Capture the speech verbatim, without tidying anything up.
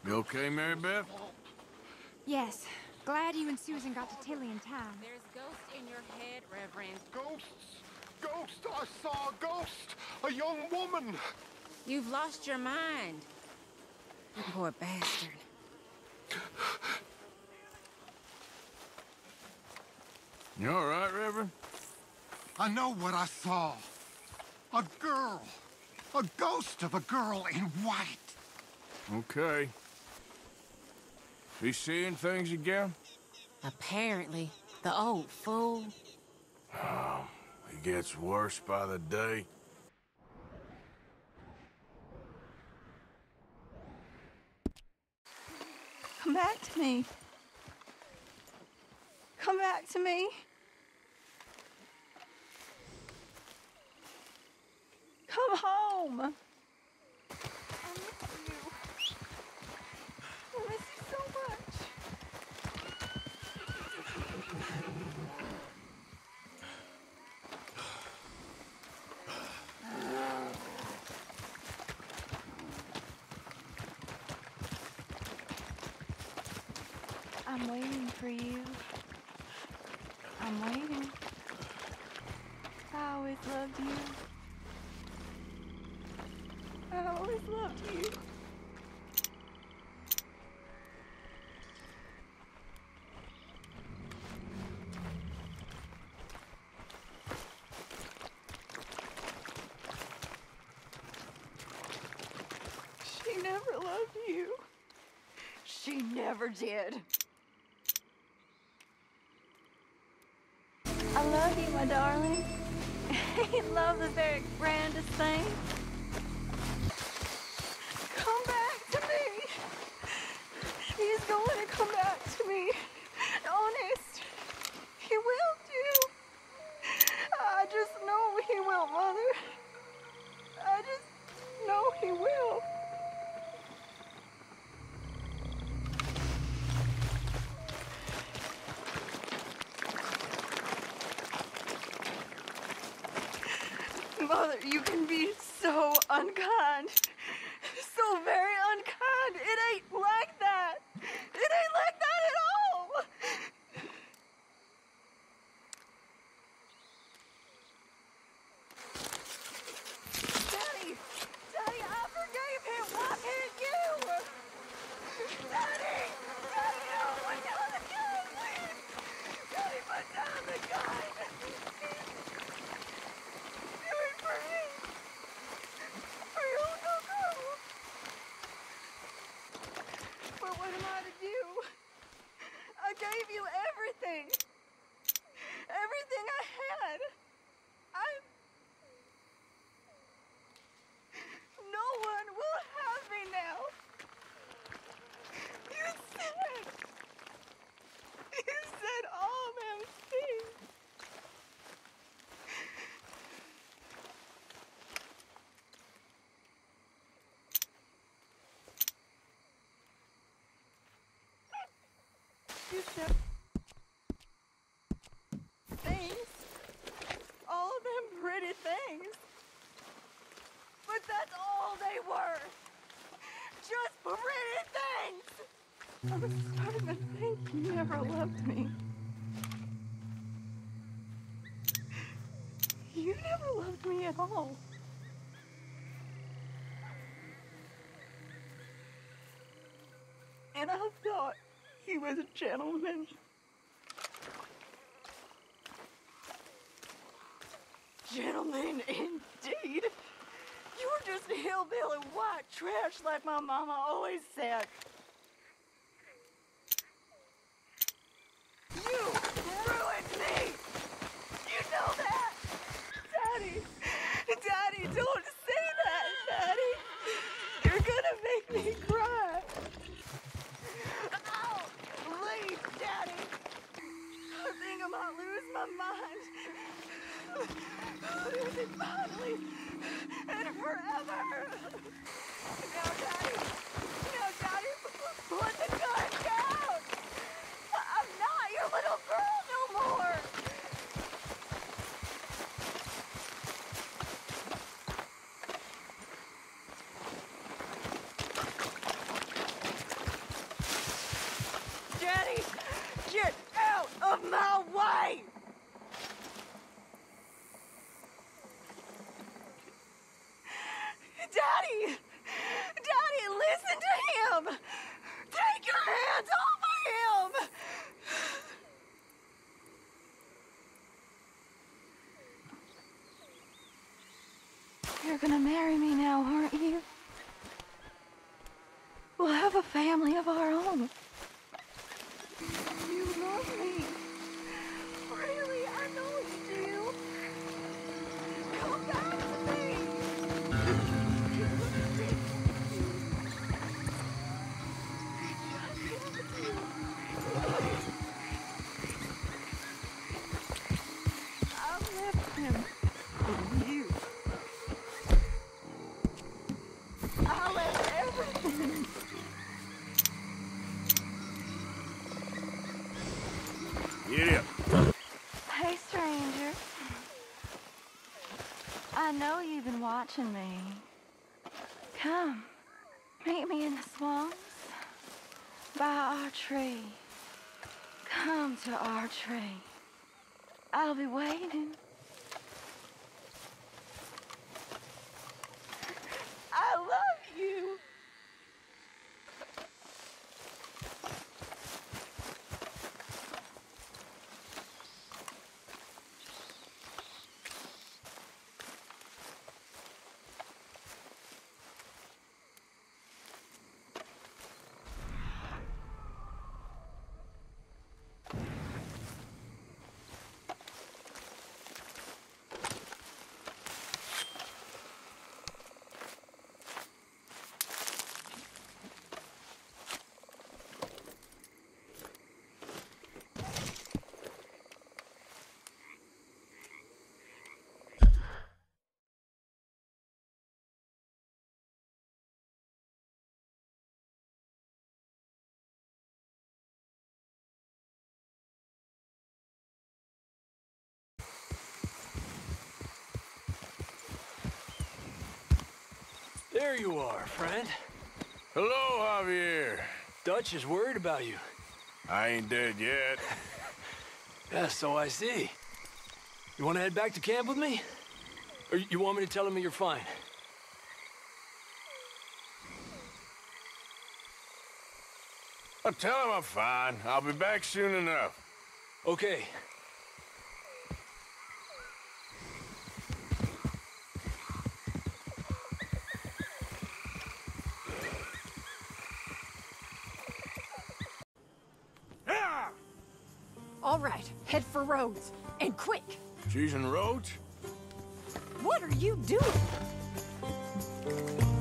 You okay, Mary Beth? Yes. Glad you and Susan got to Tilly in time. There's ghosts in your head, Reverend. Ghosts! Ghost! I saw a ghost! A young woman! You've lost your mind. You poor bastard. You all right, Reverend? I know what I saw. A girl. A ghost of a girl in white. Okay. Be seeing things again? Apparently. The old fool. Oh, it gets worse by the day. Come back to me. Come back to me. Come home. I miss you. I miss you so much. I'm waiting for you. I'm waiting. I always loved you. I always loved you. She never loved you. She never did. I love you, my darling. Ain't love the very grandest thing? Come back to me. He's going to come back to me. Honest. He will do. I just know he will, Mother. I just know he will. Mother, you can be so unkind. So very unkind. It ain't like that. It ain't like that at all. Daddy! Daddy, I forgave him. Why can't you? Daddy! Daddy, no! Put down the gun, please! Daddy, put down the gun! Do it for me! For your Uncle Carl! But what am I to do? I gave you everything! Everything I had! I... No one will have me now! You said... You said all them things! You said... things. All of them pretty things. But that's all they were. Just pretty things. I was starting to think you never loved me. You never loved me at all. And I thought he was a gentleman. Gentleman, indeed. You were just hillbilly white trash like my mama always said. You ruined me! You know that! Daddy! Daddy, don't say that, Daddy! You're gonna make me cry! Oh, leave, Daddy! I think I might lose my mind. Lose it finally and forever! Now, Daddy! Now, Daddy, put the gun down! I'm not your little girl no more! You're gonna marry me now, aren't you? We'll have a family of our own. You love me. Really, I know you do. Come back to me. I left him for you. I left everything. Get up. Hey, stranger. I know you've been watching me. Come, meet me in the swamps by our tree. Come to our tree. I'll be waiting. I love you. There you are, friend. Hello, Javier. Dutch is worried about you. I ain't dead yet. Yeah, so I see. You want to head back to camp with me? Or you want me to tell him you're fine? I'll tell him I'm fine. I'll be back soon enough. Okay. All right, head for Rhodes, and quick! Cheese and roads? What are you doing?